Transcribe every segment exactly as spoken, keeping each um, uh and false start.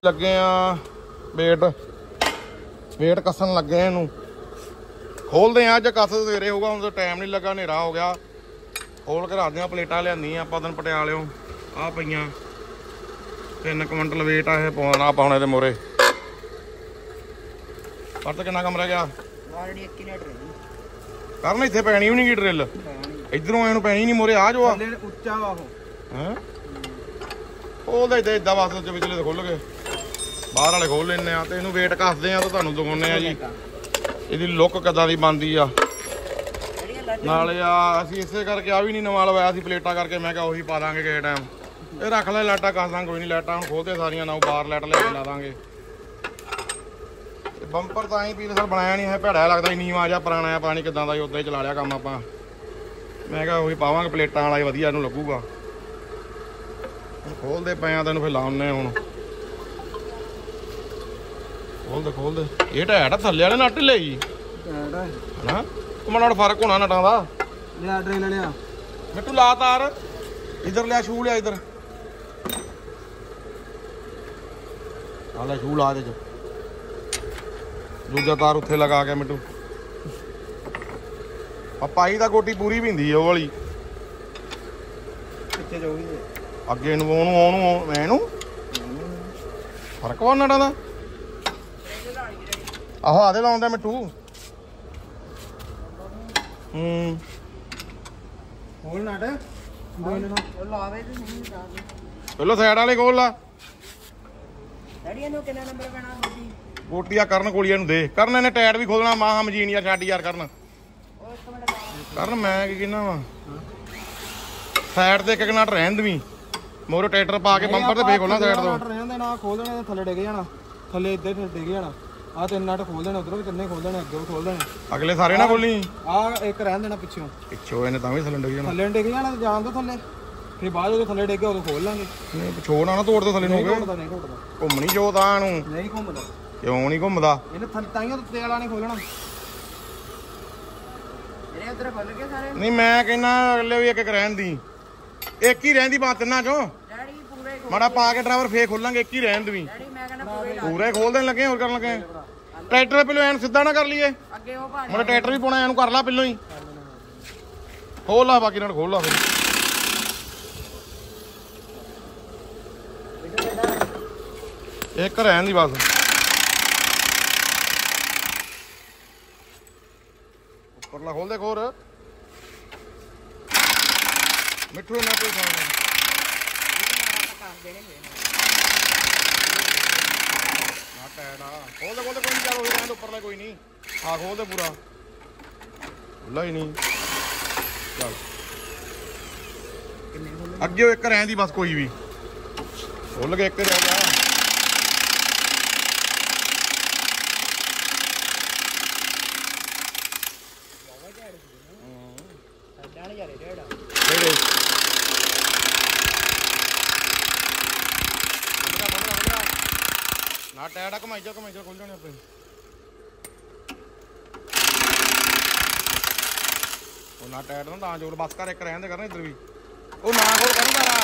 लगे wait wait कसन लगे इनू खोलते हैं अज कस सवेरे होगा हम तो टाइम नहीं लगा हनेरा हो गया खोल के रखते हैं प्लेटा लिया आप दिन पटियाले आ पईयां तीन क्विंटल वेट आ पाना पाने के मोरे पर कितना कम रह गया करन इत्थे पैनी भी नहीं ड्रिल इधरों एनू पैनी नहीं मोरे आ जो उच्चा वा है खोल दे इदा बस विचले तो खुल गए बाहर वाले खोल लेने तो इनू वेट कसते हैं तो तुहानू दिखाने जी ਇਹਦੀ ਲੁੱਕ ਕਿੱਦਾਂ ਦੀ ਬਣਦੀ ਆ ਨਾਲੇ ਆ ਅਸੀਂ ਇਸੇ ਕਰਕੇ ਆ ਵੀ ਨਹੀਂ ਨਵਾਂ ਲਵਾਇਆ ਸੀ ਪਲੇਟਾਂ ਕਰਕੇ ਮੈਂ ਕਿਹਾ ਉਹੀ ਪਾ ਦਾਂਗੇ ਕਿਸੇ ਟਾਈਮ ਇਹ ਰੱਖ ਲੈ ਲਾਟਾਂ ਕਸ ਦਾਂਗੇ ਕੋਈ ਨਹੀਂ ਲਾਟਾਂ ਹੁਣ ਖੋਲਦੇ ਸਾਰੀਆਂ ਨਾ ਬਾਹਰ ਲਾਈਟ ਲੈ ਕੇ ਲਾ ਦਾਂਗੇ ਬੰਪਰ ਤਾਂ ਹੀ ਵੀ ਸਰ ਬਣਾਇਆ ਨਹੀਂ ਹੈ ਭੈੜਾ ਲੱਗਦਾ ਨੀਵਾਂ ਜਿਹਾ ਪੁਰਾਣਾ ਆ ਪਾਣੀ ਕਿੱਦਾਂ ਦਾ ਹੀ ਉਦਾਂ ਹੀ ਚਲਾ ਲਿਆ ਕੰਮ ਆਪਾਂ ਮੈਂ ਕਿਹਾ ਉਹੀ ਪਾਵਾਂਗੇ ਪਲੇਟਾਂ ਵਾਲਾ ਹੀ ਵਧੀਆ ਇਹਨੂੰ ਲੱਗੂਗਾ ਖੋਲਦੇ ਪਏ ਆ ਤੈਨੂੰ ਫਿਰ ਲਾਉਣੇ ਹੁਣ खोल दे खोल दे ये टाइट है थल्ले वाले नट ले टाइट है ना माड़ा फर्क होना नटां दा ले ड्रिल लिया मिट्टू ला तार इधर लिया शू लिया इधर आ ले शू ला दे दूजा तार उत्थे लगा के मिट्टू पाई दा गोटी पूरी भी हुंदी है वो वाली पिछे जो भी अगे नूं ओनू ओनू मैनू फर्क वा नटां दा आहो आधे लाउंदा मिट्टू हम्म खोल नट पहलो साइड वाले खोल ला गोटिया करन कोलिया दे करन ने टायर भी खोलना मां मजीन यार छाड़ी यार करन करन मैं की कहना वा साइड ते एक नट रहन दवी मोरे ट्रैक्टर पा के बंपर ते फे खोलना साइड तो रहन दे ना खोल देने थल्ले डिग जाना थल्ले इधर डिग जाना आ तीन नट खोल देने उधरों भी तिन्ने खोल देने अगे भी खोल देने अगले सारे ना खोलनी आ एक रहन देना पिछों पिछों इन्हें तां भी थल्ले डिग जाना थल्ले डिग जाना जान दो थल्ले फिर बाद जो थल्ले डिगे उदों खोल लांगे नहीं पिछों ना तोड़ दो थल्ले नु नहीं घुटदा घुमनी जो तां नु नहीं घुमदा क्यों नहीं घुमदा इन्हें थल्ले ताइयों ते वाला नहीं खोलना मेरे उधर खोल के सारे नहीं मैं कहना अगले भी एक एक रहन दी एक ही रहंदी बात तिन्ना चो डैडी पूरे माड़ा पा के ड्राइवर फे खोलांगे एक ही रहन दवी डैडी मैं कहना पूरे खोल देन लगे और करन लगे ट्रैक्टर पहले एन सीधा ना कर लिए मैं ट्रैक्टर भी पाना एन कर ला पहलों ही खोल ला बाकी ना खोल ला फिर एक रहन दी बस ऊपर ला खोल दे खोर मिठू ना कोई खोल दे खोल दे कोई नहीं चलो रहने दे ऊपर ले कोई नहीं हाँ खोल दे पूरा खुला ही नहीं चल अगे एक रहन दी बस कोई भी खोल के एक रह गया ना टायर घुमाई जा घुमाई जा खोल जाने अपने ना टायर ना जोर बस कर एक रहन दे करना इधर भी ओ ना खोल कर तारा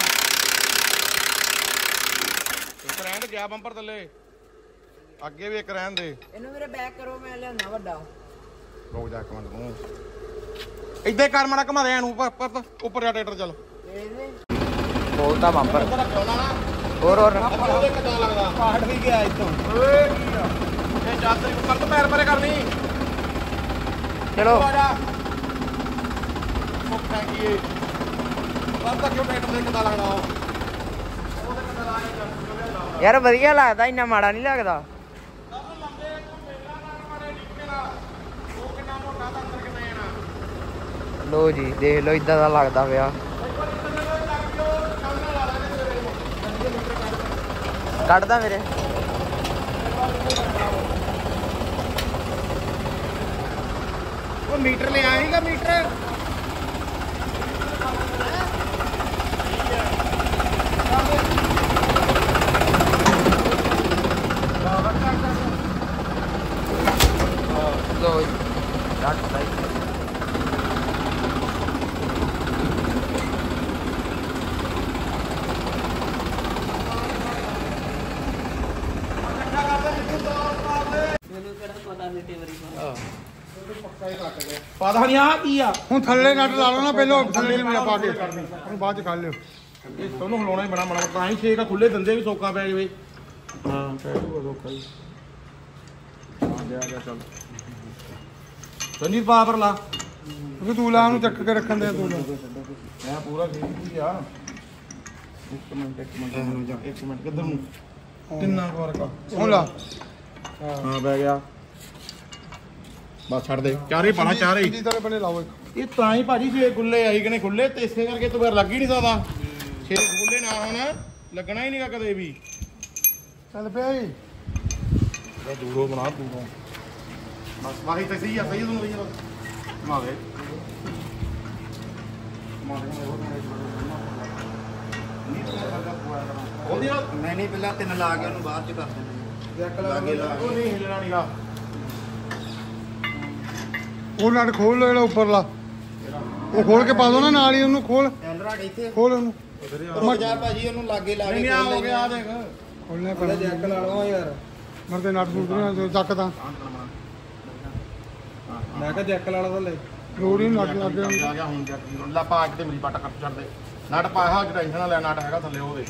एक रहन दे गया बंपर थल्ले अगे भी एक रहन दे इनु मेरे बैक करो मैं लियाना वड्डा रुक जा एक मिनट नूं इधर कर मारा घुमा दे एनु ऊपर ऊपर जा ट्रैक्टर चल खोलता बंपर और और पार्ट भी गया इथों ओए की आ ये चादर ऊपर तो पैर परे करनी चलो आजा मुक फेंकिए बस तक क्यों ट्रैक्टर दे किदा लगदा ओ ते किदा लाए यार बढ़िया लगदा इन्ना माड़ा नहीं लगदा लो जी देख लो इदा दा लगदा पिया ਕੱਢਦਾ ਮੇਰੇ ਉਹ ਮੀਟਰ ਲੈ ਆਏਗਾ ਮੀਟਰ ਲੋ ਰੱਖ ਲੈ ਕਈ ਵਾਰੀ ਪਤਾ ਨਹੀਂ ਆ ਕੀ ਆ ਹੁਣ ਥੱਲੇ ਨਟ ਲਾ ਲਓ ਨਾ ਪਹਿਲਾਂ ਥੱਲੇ ਨਹੀਂ ਪਾ ਕੇ ਉਹਨੂੰ ਬਾਅਦ ਚ ਖਾ ਲਿਓ ਇਹ ਤੁਹਾਨੂੰ ਹਿਲਾਉਣਾ ਹੀ ਬਣਾ ਬਣਾ ਤਾਂ ਹੀ ਛੇਕ ਆ ਖੁੱਲੇ ਦੰਦੇ ਵੀ ਸੌਕਾ ਪੈ ਜਾਵੇ ਹਾਂ ਪੈ ਜੂਗਾ ਸੌਕਾ ਹੀ ਆ ਗਿਆ ਗਿਆ ਚੱਲ ਸੰਜੀਤ ਪਾ ਪਰ ਲਾ ਕਿਉਂਕਿ ਤੂੰ ਲਾ ਉਹਨੂੰ ਚੱਕ ਕੇ ਰੱਖਣ ਦੇ ਤੂੰ ਮੈਂ ਪੂਰਾ ਠੀਕ ਹੀ ਆ ਇੱਕ ਮਿੰਟ ਇੱਕ ਮਿੰਟ ਇੱਕ ਮਿੰਟ ਕਿੱਧਰ ਨੂੰ ਕਿੰਨਾ ਫਰਕ ਆ ਹੁਣ ਲਾ ਹਾਂ ਬਹਿ ਗਿਆ ਬਸ ਛੱਡ ਦੇ ਚਾਰੇ ਪਾਣਾ ਚਾਰੇ ਜੀ ਤਰ੍ਹਾਂ ਬਣੇ ਲਾਓ ਇੱਕ ਇਹ ਤਾਂ ਹੀ ਭਾਜੀ ਛੇ ਗੁੱਲੇ ਆਈ ਕਿ ਨੇ ਖੁੱਲੇ ਤੇ ਇਸੇ ਕਰਕੇ ਤੂੰ ਫਿਰ ਲੱਗ ਹੀ ਨਹੀਂ ਸਕਦਾ ਛੇ ਗੁੱਲੇ ਨਾ ਹੋਣ ਲੱਗਣਾ ਹੀ ਨਹੀਂਗਾ ਕਦੇ ਵੀ ਚੱਲ ਪਿਆ ਜੀ ਇਹ ਦੂਰੋਂ ਬਣਾ ਦੂਰੋਂ ਬਸ ਵਾਹੀ ਤੇ ਸਹੀ ਆ ਸਹੀ ਤੁਹਾਨੂੰ ਸਹੀ ਆ ਮਾ ਦੇ ਮਾ ਦੇ ਉਹਦੀ ਮੈਂ ਨਹੀਂ ਪਹਿਲਾਂ ਤਿੰਨ ਲਾ ਕੇ ਉਹਨੂੰ ਬਾਅਦ ਚ ਕਰ ਦਿੰਦੇ ਲਾਗੇ ਲਾ ਉਹ ਨਹੀਂ ਹਿੱਲਣਾ ਨਹੀਂਗਾ ਉਹ ਨਟ ਖੋਲ ਲਓ ਜਿਹੜਾ ਉੱਪਰਲਾ ਉਹ ਖੋਲ ਕੇ ਪਾ ਦੋ ਨਾ ਨਾਲ ਹੀ ਉਹਨੂੰ ਖੋਲ ਐਲਰਾਡ ਇੱਥੇ ਖੋਲ ਉਹਨੂੰ ਮਰ ਜਾ ਭਾਜੀ ਉਹਨੂੰ ਲਾਗੇ ਲਾ ਕੇ ਨਹੀਂ ਆ ਹੋ ਗਿਆ ਆ ਦੇਖ ਖੋਲਣੇ ਪੈਣਾ ਜੈਕ ਲਾ ਲਵਾਂ ਯਾਰ ਮਰਦੇ ਨਟ ਸੂਟ ਨਹੀਂ ਚੱਕ ਤਾਂ ਮੈਂ ਕਿਹਾ ਜੈਕ ਲਾ ਲਾ ਥੱਲੇ ਲੋੜ ਹੀ ਨਹੀਂ ਲੱਗ ਲੱਗ ਆ ਗਿਆ ਹੁਣ ਜੱਟ ਲਾ ਪਾ ਕੇ ਤੇ ਮੇਰੀ ਪੱਟ ਕੱਟ ਛੱਡ ਦੇ ਨਟ ਪਾਇਆ ਟੈਨਸ਼ਨ ਨਾ ਲੈ ਨਟ ਹੈਗਾ ਥੱਲੇ ਉਹਦੇ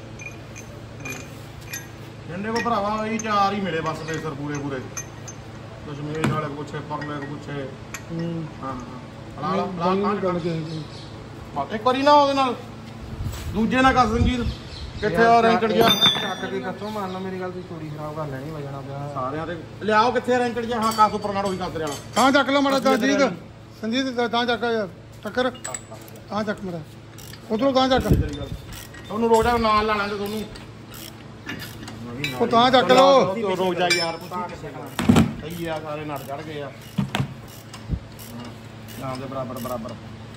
ਜਿੰਨੇ ਕੋ ਭਰਾਵਾ ਇਹ ਚਾਰ ਹੀ ਮਿਲੇ ਬਸ ਤੇ ਸਰ ਪੂਰੇ ਪੂਰੇ ਕਸ਼ਮੀਰ ਵਾਲੇ ਪੁੱਛੇ ਪਰਲੇ ਪੁੱਛੇ ਹੂੰ ਹਾਂ ਹਾਂ ਲਾ ਲਾ ਨਹੀਂ ਲਾ ਗੱਲ ਕਿਸੇ ਬਸ ਇੱਕ ਵਾਰੀ ਨਾ ਉਹਦੇ ਨਾਲ ਦੂਜੇ ਨਾਲ ਕਸ ਸੰਜੀਤ ਕਿੱਥੇ ਆ ਰੈਂਕੜ ਗਿਆ ਚੱਕ ਕੇ ਕੱਥੋਂ ਮੰਨ ਲਓ ਮੇਰੀ ਗੱਲ ਦੀ ਚੋਰੀ ਖਰਾਬ ਕਰ ਲੈਣੀ ਵਜਣਾ ਪਿਆ ਸਾਰਿਆਂ ਦੇ ਲਿਆਓ ਕਿੱਥੇ ਰੈਂਕੜ ਗਿਆ ਹਾਂ ਕਾਸ ਉੱਪਰ ਨਾਲ ਉਹੀ ਕਰਦੇ ਵਾਲਾ ਤਾਂ ਚੱਕ ਲਓ ਮੜਾ ਸੰਜੀਤ ਸੰਜੀਤ ਤਾਂ ਚੱਕ ਯਾਰ ਟੱਕਰ ਤਾਂ ਚੱਕ ਮੜਾ ਉਧਰੋਂ ਤਾਂ ਚੱਕ ਤੁਹਾਨੂੰ ਰੋਜ਼ਾ ਨਾਲ ਲਾਣਾ ਤੇ ਤੁਹਾਨੂੰ ਉਹ ਤਾਂ ਚੱਕ ਲਓ ਰੋਜ਼ਾ ਯਾਰ ਸਹੀ ਆ ਸਾਰੇ ਨਟ ਚੜ ਗਏ ਆ ਨਾਮ ਦੇ ਬਰਾਬਰ ਬਰਾਬਰ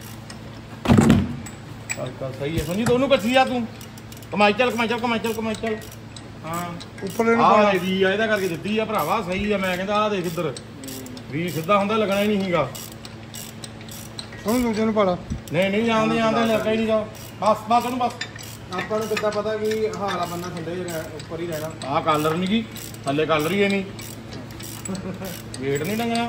ਚੱਲ ਚੱਲ ਸਹੀ ਹੈ ਸੰਜੀ ਦੋਨੋਂ ਕੱਠੀ ਆ ਤੂੰ ਕਮਾਈ ਚੱਲ ਕਮਾਈ ਚੱਲ ਕਮਾਈ ਚੱਲ ਕਮਾਈ ਚੱਲ ਹਾਂ ਉੱਪਰਲੇ ਨੂੰ ਆਹ ਪਾ ਦੀ ਆ ਇਹਦਾ ਕਰਕੇ ਦਿੱਤੀ ਆ ਭਰਾਵਾ ਸਹੀ ਆ ਮੈਂ ਕਹਿੰਦਾ ਆ ਦੇਖ ਇੱਧਰ ਵੀ ਸਿੱਧਾ ਹੁੰਦਾ ਲੱਗਣਾ ਹੀ ਨਹੀਂ ਸੀਗਾ ਉਹਨੂੰ ਦੂਜੇ ਨੂੰ ਪਾ ਲਾ ਨਹੀਂ ਨਹੀਂ ਆਉਂਦੇ ਆਉਂਦੇ ਲੱਗਾ ਹੀ ਨਹੀਂਗਾ ਬਸ ਬਸ ਉਹਨੂੰ ਬਸ ਆਪਾਂ ਨੂੰ ਕਿੱਦਾਂ ਪਤਾ ਕਿ ਹਾਲਾ ਬੰਨਾ ਥੱਲੇ ਉੱਪਰ ਹੀ ਰਹਿਣਾ ਆਹ ਕਲਰ ਨਹੀਂ ਗੀ ਥੱਲੇ ਕਲਰ ਹੀ ਹੈ ਨਹੀਂ ਵੇਟ ਨਹੀਂ ਡੰਗਣਾ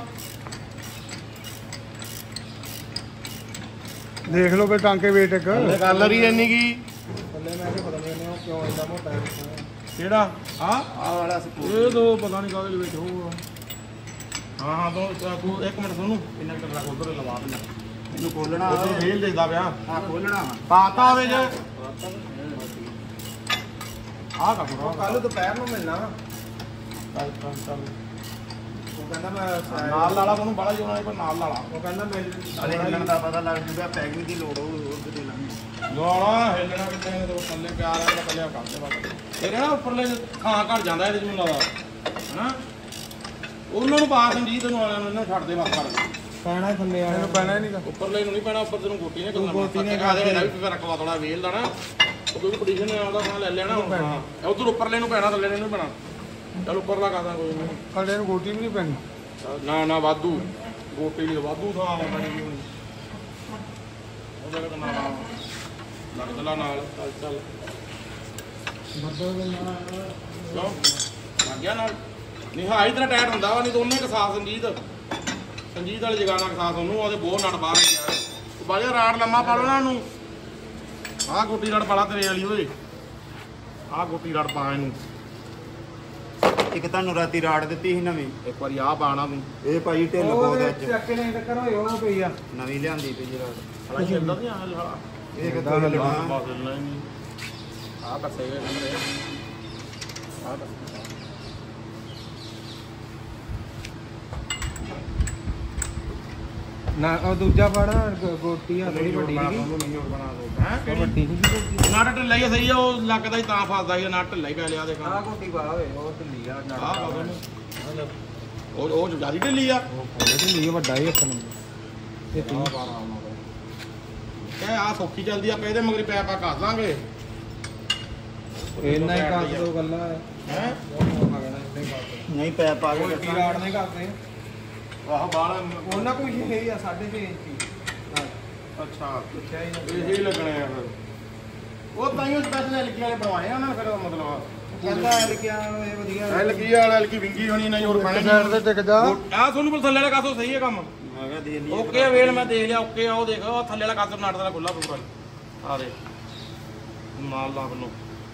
ਦੇਖ ਲਓ ਬੇ ਟਾਂਕੇ ਵੇਟ ਇੱਕ ਥੱਲੇ ਕਲਰ ਹੀ ਹੈ ਨਹੀਂ ਗੀ ਥੱਲੇ ਮੈਂ ਕਿਹਾ ਪਤਾ ਨਹੀਂ ਇਹਨੇ ਉਹ ਕਿਉਂ ਇੰਨਾ ਮੋਟਾ ਹੈ ਕਿਹੜਾ ਆ ਆਹ ਵਾਲਾ ਸਪੋਰਟ ਇਹ ਦੋ ਪਤਾ ਨਹੀਂ ਕਾਹਦੇ ਵਿੱਚ ਹੋਊਗਾ ਹਾਂ ਹਾਂ ਦੋ ਤੂੰ ਇੱਕ ਮਿੰਟ ਸੁਣੂ ਇੰਨਾ ਕਰ ਰੱਖ ਉਧਰ ਲਵਾ ਦੇ ਇਹਨੂੰ ਖੋਲਣਾ ਉਧਰ ਫੇਲ ਦੇਖਦਾ ਪਿਆ ਹਾਂ ਖੋਲਣਾ ਵਾ ਪਾਤਾ ਹੋਵੇ ਜੇ ਆਹ ਕਾ ਪੂਰਾ ਕੱਲ ਦੁਪਹਿਰ ਨੂੰ ਮਿਲਣਾ ਚੱਲ ਚੱਲ ਚੱਲ ਉਹ ਕਹਿੰਦਾ ਮੈਂ ਨਾਲ ਲਾਲਾ ਉਹਨੂੰ ਬੜਾ ਜੋਣਾ ਪਰ ਨਾਲ ਲਾਲਾ ਉਹ ਕਹਿੰਦਾ ਮਿਲ ਅਰੇ ਹਿੱਲਣ ਦਾ ਪਤਾ ਲੱਗ ਜੂਗਾ ਪੈਕਿੰਗ ਦੀ ਲੋੜ ਹੋਊ ਉਹ ਦੇ ਲਾਂਗੇ ਗੋਲਾ ਹਿੱਲਣਾ ਕਿੱਥੇ ਨੇ ਤੇ ਥੱਲੇ ਪਿਆਰ ਆ ਕੱਲਿਆ ਕਰਦੇ ਬਸ ਤੇਰੇ ਨਾ ਉੱਪਰਲੇ ਥਾਂ ਘਟ ਜਾਂਦਾ ਇਹਦੇ ਚ ਮੈਨੂੰ ਲੱਗਦਾ ਹਨਾ ਉਹਨਾਂ ਨੂੰ ਪਾ ਸੰਜੀਤ ਨੂੰ ਵਾਲਿਆਂ ਨੂੰ ਇਹਨਾਂ ਛੱਡ ਦੇ ਬਸ ਕਰ ਪੈਣਾ ਥੱਲੇ ਆ ਇਹਨੂੰ ਪੈਣਾ ਹੀ ਨਹੀਂਗਾ ਉੱਪਰਲੇ ਨੂੰ ਨਹੀਂ ਪੈਣਾ ਉੱਪਰ ਤੈਨੂੰ ਗੋਟੀ ਨੇ ਕਰਨਾ ਗੋਟੀ ਨੇ ਕਾ ਦੇ ਇਹਦਾ ਵੀ ਰੱਖਵਾ ਥੋੜਾ ਵੇਲ ਦਾ ਨਾ ਉਹ ਕੋਈ ਪੋਜੀਸ਼ਨ ਆਉਂਦਾ ਹਾਂ ਲੈ ਲੈਣਾ ਹਾਂ ਉਧਰ ਉੱਪਰਲੇ ਨੂੰ ਪੈਣਾ ਥੱਲੇ ਨੂੰ ਪੈਣਾ ਚਲ ਉੱਪਰਲਾ ਕਾਦਾ ਕੋਈ ਨਹੀਂ ਸਾਡੇ ਨੂੰ ਗੋਟੀ ਵੀ ਨਹੀਂ ਪੈਣੀ ਨਾ ਨਾ ਵਾਧੂ ਗੋਟੀ ਲਈ ਵਾਧੂ ਥਾਂ ਆਉਂਦਾ ਨਹੀਂ ਹੁਣ ਉਹਦੇ ਨਾਲ ਨਾਲ ਲੱਗ ਚਲਾ ਨਾਲ ਚੱਲ ਚੱਲ ਕਿਉਂ ਲੱਗ ਗਿਆ ਨਾਲ ਨਹੀਂ ਹਾਂ ਇਧਰ ਟਾਈਟ ਹੁੰਦਾ ਵਾ ਨਹੀਂ ਤਾਂ ਉਹਨੇ ਕਸਾਸ ਸੰਜੀਤ ਸੰਜੀਤ ਵਾਲੀ ਜਗ੍ਹਾ ਨਾਲ ਕਸਾਸ ਉਹਨੂੰ ਉਹਦੇ ਬਹੁਤ ਨਟ ਬਾਹਰ ਗਿਆ ਬਾਜਾ ਰਾੜ ਲੰਮਾ ਪਾ ਲਓ ਨਾ ਉਹਨੂੰ ਆਹ ਗੋਟੀ ਰੜ ਪਾਲਾ ਤੇਰੇ ਵਾਲੀ ਓਏ ਆਹ ਗੋਟੀ ਰੜ ਪਾ ਇਹਨੂੰ ਇੱਕ ਤੁਹਾਨੂੰ ਰਾਤੀ ਰਾੜ ਦਿੱਤੀ ਸੀ ਨਵੀਂ ਇੱਕ ਵਾਰੀ ਆਹ ਪਾਣਾ ਤੂੰ ਇਹ ਭਾਈ ਢਿੱਲ ਬਹੁਤ ਹੈ ਅੱਜ ਚੱਕ ਨੇ ਟੱਕਰ ਹੋਏ ਉਹ ਪਈ ਆ ਨਵੀਂ ਲਿਆਂਦੀ ਪਈ ਜੀ ਰਾੜ ਹਲਾ ਚੱਲਦਾ ਨਹੀਂ ਆਹ ਹਲਾ ਇਹ ਕਿੱਥੋਂ ਹਿੱਲਣਾ ਬਸ ਹਿੱਲਣਾ ਹੀ ਨਹੀਂ ਆਹ ਕੱਸੇ ਗਏ ਕਹਿੰਦੇ ਆਹ ਕੱਸੇ ਨਾ ਉਹ ਦੂਜਾ ਫੜ ਗੋਟੀ ਆ ਥੋੜੀ ਵੱਡੀ ਬਣਾ ਸੀ ਦੋ ਨਹੀਂ ਹੋਰ ਬਣਾ ਦੋ ਹੈ ਉਹ ਵੱਡੀ ਨਹੀਂ ਸੀ ਗੋਟੀ ਨਟ ਢਿੱਲਾ ਹੀ ਸਹੀ ਆ ਉਹ ਲੱਗਦਾ ਹੀ ਤਾਂ ਫਸਦਾ ਹੀ ਨਟ ਢਿੱਲਾ ਹੀ ਪੈ ਲਿਆ ਦੇਖ ਆਹ ਗੋਟੀ ਪਾ ਓਏ ਉਹ ਢਿੱਲੀ ਆ ਨਾ ਆਹ ਪਾ ਦੋ ਉਹ ਉਹ ਜਿਆਦਾ ਢਿੱਲੀ ਆ ਉਹ ਢਿੱਲੀ ਵੱਡਾ ਹੀ ਇੱਕ ਨੰਬਰ ਇਹ ਤੂੰ ਕਹੇ ਆ ਸੌਖੀ ਚੱਲਦੀ ਆ ਇਹਦੇ ਮਗਰੀ ਪੈ ਪਾ ਕਰ ਲਾਂਗੇ ਇੰਨਾ ਹੀ ਕਰ ਦੋ ਗੱਲਾਂ ਹੈ ਨਹੀਂ ਪੈ ਪਾ ਕੇ ਕੀ ਰਾੜ ਨਹੀਂ ਕਰਦੇ ਆਹ ਬਾਲ ਉਹਨਾਂ ਕੋਈ ਹੈ ਹੀ ਆ ਸਾਢੇ ਛੇ ਇੰਚ ਅੱਛਾ ਪੁੱਛਿਆ ਹੀ ਇਹ ਹੀ ਲੱਗਣੇ ਆ ਫਿਰ ਉਹ ਤਾਂ ਹੀ ਸਪੈਸ਼ਲ ਐਲਕੀ ਵਾਲੇ ਬਣਵਾਏ ਆ ਉਹਨਾਂ ਨੇ ਫਿਰ ਮਤਲਬ ਕਹਿੰਦਾ ਐਲ ਕੀ ਆਣ ਇਹ ਵਧੀਆ ਐਲ ਕੀ ਵਾਲਾ ਐਲ ਕੀ ਵਿੰਗੀ ਹੋਣੀ ਨਹੀਂ ਹੋਰ ਖਾਣੇ ਸਾਈਡ ਤੇ ਟਿਕ ਜਾ ਆ ਤੁਹਾਨੂੰ ਬਲ ਥੱਲੇ ਵਾਲਾ ਕਾਸੋ ਸਹੀ ਹੈ ਕੰਮ ਮੈਂ ਕਿਹਾ ਦੇ ਲਈ ਓਕੇ ਵੇਲ ਮੈਂ ਦੇਖ ਲਿਆ ਓਕੇ ਆ ਉਹ ਦੇਖ ਉਹ ਥੱਲੇ ਵਾਲਾ ਕਾਸੋ ਨਾਟ ਦਾ ਖੁੱਲਾ ਪੂਰਾ ਆ ਦੇ ਨਾਲ ਲਾ ਬੰਨੋ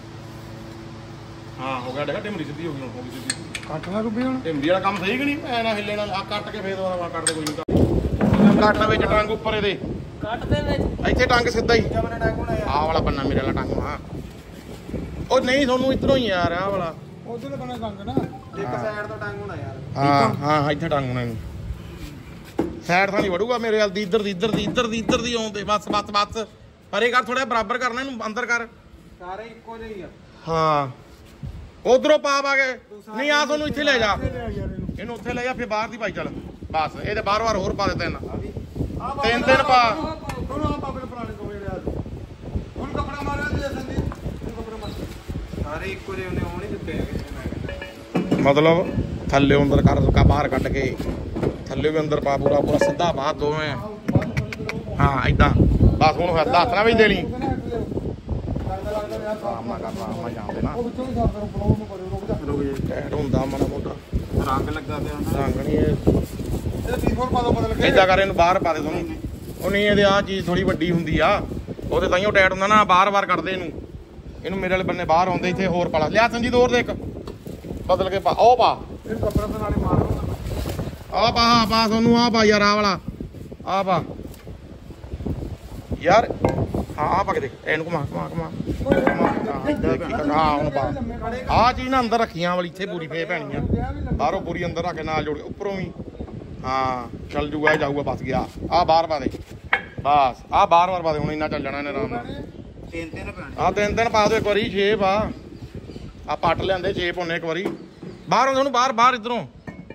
ਹਾਂ ਹੋ ਗਿਆ ਡੇਗਾ ਟਿਮਰੀ ਸਿੱਧੀ ਹੋ ਗਈ ਹੁਣ ਹੋ ਗਈ ਸਿੱਧੀ ਕੱਟਣਾ ਰੁਪਈ ਹੁਣ ਟਿਮਰੀ ਵਾਲਾ ਕੰਮ ਸਹੀ ਕਿ ਨਹੀਂ ਐ ਨਾ ਹਿੱਲੇ ਨਾਲ ਆ ਕੱਟ ਕੇ ਫੇਰ ਦੁਬਾਰਾ ਕੱਟ ਦੇ ਕੋਈ ਨਹੀਂ ਕੱਟ ਵਿੱਚ ਟੰਗ ਉੱਪਰ ਇਹਦੇ ਕੱਟ ਦੇ ਵਿੱਚ ਇੱਥੇ ਟੰਗ ਸਿੱਧਾ ਹੀ ਜਮਨੇ ਟੈਗ ਹੋਣਾ ਯਾਰ ਆਹ ਵਾਲਾ ਬੰਨਾ ਮੇਰੇ ਵਾਲਾ ਟੰਗ ਆ ਉਹ ਨਹੀਂ ਤੁਹਾਨੂੰ ਇਧਰੋਂ ਹੀ ਯਾਰ ਆਹ ਵਾਲਾ ਉਧਰ ਬਣੇ ਰੰਗ ਨਾ ਇੱਕ ਸਾਈਡ ਤੋਂ ਟੈਗ ਹੋਣਾ ਯਾਰ ਹਾਂ ਹਾਂ ਇੱਥੇ ਟੰਗ ਹੋਣਾ ਇਹਨੂੰ ਸਾਈਡ ਥਾਂ ਨਹੀਂ ਵੜੂਗਾ ਮੇਰੇ ਵਾਲ ਦੀ ਇੱਧਰ ਦੀ ਇੱਧਰ ਦੀ ਇੱਧਰ ਦੀ ਇੱਧਰ ਦੀ ਆਉਂਦੇ ਬਸ ਬਸ ਬਸ ਪਰੇ ਕਰ ਥੋੜਾ ਬਰਾਬਰ ਕਰਨਾ ਇਹਨੂੰ ਅੰਦਰ ਕਰ ਸਾਰੇ ਇੱਕੋ ਜਿਹੇ ਹੀ ਆ ਹਾਂ ਉਧਰੋਂ ਪਾ ਪਾ ਕੇ ਨਹੀਂ ਆ ਤੁਹਾਨੂੰ ਇੱਥੇ ਲੈ ਜਾ ਇਹਨੂੰ ਉੱਥੇ ਲੈ ਜਾ ਫਿਰ ਬਾਹਰ ਦੀ ਪਾਈ ਚੱਲ ਬਸ ਇਹਦੇ ਬਾਰ ਬਾਰ ਹੋਰ ਪਾ ਦੇ ਤਿੰਨ ਤਿੰਨ ਤਿੰਨ ਪਾ ਹੁਣ ਆ ਬਾਬੇ ਪੁਰਾਣੇ ਤੋਂ ਜਿਹੜੇ ਆ ਹੁਣ ਕੱਪੜਾ ਮਾਰਿਆ ਤੇ ਸੰਦੀਪ ਕੱਪੜਾ ਮਾਰ ਸਾਰੇ ਇੱਕੋ ਜਿਹੇ ਉਹਨੇ ਆਉਣ ਹੀ ਦਿੱਤੇ ਹੈਗੇ ਮਤਲਬ ਥੱਲੇ ਅੰਦਰ ਕਰ ਕਾ ਬਾਹਰ ਕੱਢ ਕੇ ਥੱਲੇ ਵੀ ਅੰਦਰ ਪਾ ਪੂਰਾ ਪੂਰਾ ਸਿੱਧਾ ਬਾਹਰ ਦੋਵੇਂ ਹਾਂ ਏਦਾਂ ਬਸ ਹੁਣ ਹੱਥ ਹੱਥ ਨਾਲ ਵੀ ਦੇ ਲਈ ਮਾਮਾ ਦਾ ਮਾਮਾ ਜਾਂਦੇ ਨਾ ਉਹ ਵਿੱਚੋਂ ਵੀ ਸਾਫ ਕਰੋ ਬਲੌਗ ਨੂੰ ਕਰਿਓ ਰੁਕ ਜਾ ਰੁਕ ਜੇ ਟੈਟ ਹੁੰਦਾ ਮਾੜਾ ਮੋਟਾ ਰੰਗ ਲੱਗਾ ਪਿਆ ਨਾ ਰੰਗ ਨਹੀਂ ਇਹ ਇਹ ਵੀ ਫੋਰ ਪਾ ਦੋ ਬਦਲ ਕੇ ਏਦਾਂ ਕਰ ਇਹਨੂੰ ਬਾਹਰ ਪਾ ਦੇ ਤੁਹਾਨੂੰ ਉਹ ਨਹੀਂ ਇਹਦੇ ਆਹ ਚੀਜ਼ ਥੋੜੀ ਵੱਡੀ ਹੁੰਦੀ ਆ ਉਹਦੇ ਤਾਂ ਹੀ ਉਹ ਟੈਟ ਹੁੰਦਾ ਨਾ ਬਾਰ-ਬਾਰ ਕੱਢਦੇ ਇਹਨੂੰ ਇਹਨੂੰ ਮੇਰੇ ਵਾਲੇ ਬੰਨੇ ਬਾਹਰ ਆਉਂਦੇ ਇੱਥੇ ਹੋਰ ਪਾ ਲਿਆ ਸੰਜੀਤ ਹੋਰ ਦੇਖ ਬਦਲ ਕੇ ਪਾ ਉਹ ਪਾ ਇਹ ਕੱਪੜਾ ਤੇ ਨਾਲੇ ਮਾਰ ਲਓ ਆ ਪਾ ਆ ਪਾ ਤੁਹਾਨੂੰ ਆ ਪਾ ਯਾਰ ਆ ਵਾਲਾ ਆ ਪਾ ਯਾਰ ਹਾਂ ਆ ਪਾ ਕੇ ਦੇਖ ਇਹਨੂੰ ਘੁਮਾ ਘੁਮਾ ਘੁਮਾ ਦੇਖੀ ਹਾਂ ਹੁਣ ਪਾ ਆ ਚੀਜ਼ ਨਾ ਅੰਦਰ ਰੱਖੀਆਂ ਵਾਲੀ ਇੱਥੇ ਪੂਰੀ ਫੇ ਪੈਣੀ ਆ ਬਾਹਰੋਂ ਪੂਰੀ ਅੰਦਰ ਰੱਖ ਕੇ ਨਾਲ ਜੋੜ ਕੇ ਉੱਪਰੋਂ ਵੀ ਹਾਂ ਚੱਲ ਜੂਗਾ ਜਾਊਗਾ ਬਸ ਗਿਆ ਆ ਬਾਹਰ ਪਾ ਦੇ ਬਸ ਆ ਬਾਰ ਬਾਰ ਪਾ ਦੇ ਹੁਣ ਇੰਨਾ ਚੱਲ ਜਾਣਾ ਇਹਨੇ ਆਰਾਮ ਨਾਲ ਤਿੰਨ ਤਿੰਨ ਪੈਣੇ ਆ ਤਿੰਨ ਤਿੰਨ ਪਾ ਦਿਓ ਇੱਕ ਵਾਰੀ ਛੇ ਪਾ ਆ ਪੱਟ ਲਿਆਂਦੇ ਛੇ ਪਾਉਣੇ ਇੱਕ ਵਾਰੀ ਬਾਹਰੋਂ ਤੁਹਾਨੂੰ ਬਾਹਰ ਬਾਹਰ ਇਧਰੋਂ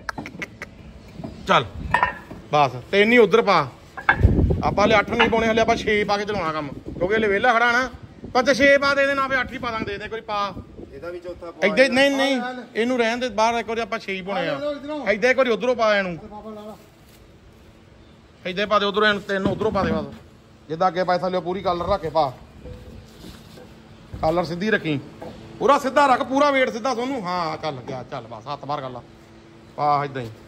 ਚੱਲ ਬਸ ਤਿੰਨ ਹੀ ਉਧਰ ਪਾ ਆਪਾਂ ਹਲੇ ਅੱਠ ਨਹੀਂ ਪਾਉਣੇ ਹਲੇ ਆਪਾਂ ਛੇ ਪਾ ਕੇ ਚਲਾਉਣਾ ਕੰਮ ਕਿਉਂਕਿ ਹਲੇ ਵਿਹਲਾ ਖੜਾ ਨਾ ਪਰ ਤੇ ਛੇ ਪਾ ਦੇ ਦੇ ਨਾ ਵੀ ਅੱਠ ਹੀ ਪਾ ਦਾਂਗੇ ਦੇ ਦੇ ਇੱਕ ਵਾਰੀ ਪਾ ਇਹਦਾ ਵੀ ਚੌਥਾ ਪਾ ਏਦਾਂ ਨਹੀਂ ਨਹੀਂ ਇਹਨੂੰ ਰਹਿਣ ਦੇ ਬਾਹਰ ਇੱਕ ਵਾਰੀ ਆਪਾਂ ਛੇ ਹੀ ਪਾਉਣੇ ਆ ਏਦਾਂ ਇੱਕ ਵਾਰੀ ਉਧਰੋਂ ਪਾ ਇਹਨੂੰ ਬਾਬਾ ਲਾ ਲਾ ਏਦਾਂ ਪਾ ਦੇ ਉਧਰੋਂ ਇਹਨੂੰ ਤਿੰਨ ਉਧਰੋਂ ਪਾ ਦੇ ਬਸ ਜਿੱਦਾਂ ਅੱਗੇ ਪਾਏ ਥੱਲੇ ਪੂਰੀ ਕਾਲਰ ਰੱਖ ਕੇ ਪਾ ਕਾਲਰ ਸਿੱਧੀ ਰੱਖੀ ਪੂਰਾ ਸਿੱਧਾ ਰੱਖ ਪੂਰਾ ਵੇਟ ਸਿੱਧਾ ਤੁਹਾਨੂੰ ਹਾਂ ਚੱਲ ਗਿਆ ਚੱਲ ਬਸ ਹੱਥ ਬਾਹਰ ਕਰ ਲਾ ਪਾ ਏਦਾਂ ਹੀ